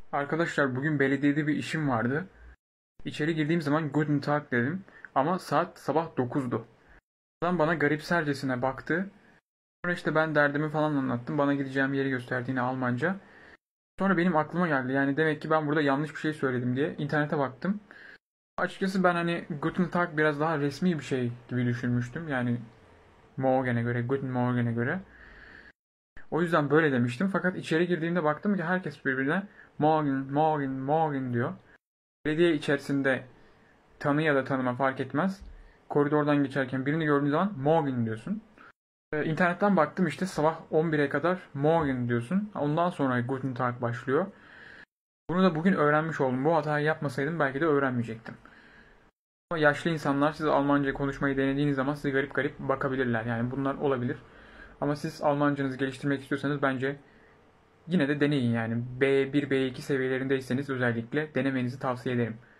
Arkadaşlar bugün belediyede bir işim vardı. İçeri girdiğim zaman Guten Tag dedim. Ama saat sabah 9'du. Adam bana garipsercesine baktı. Sonra işte ben derdimi falan anlattım. Bana gideceğim yeri gösterdi yine Almanca. Sonra benim aklıma geldi. Yani demek ki ben burada yanlış bir şey söyledim diye internete baktım. Açıkçası ben hani Guten Tag biraz daha resmi bir şey gibi düşünmüştüm. Yani Morgen'e göre, Guten Morgen'e göre. O yüzden böyle demiştim. Fakat içeri girdiğimde baktım ki herkes birbirine Morgen, Morgen, Morgen diyor. Belediye içerisinde tanı ya da tanıma fark etmez. Koridordan geçerken birini gördüğün zaman morgen diyorsun. İnternetten baktım işte sabah 11'e kadar morgen diyorsun. Ondan sonra guten tag başlıyor. Bunu da bugün öğrenmiş oldum. Bu hatayı yapmasaydım belki de öğrenmeyecektim. Ama yaşlı insanlar siz Almanca konuşmayı denediğiniz zaman size garip garip bakabilirler. Yani bunlar olabilir. Ama siz Almancanızı geliştirmek istiyorsanız bence yine de deneyin yani. B1, B2 seviyelerindeyseniz özellikle denemenizi tavsiye ederim.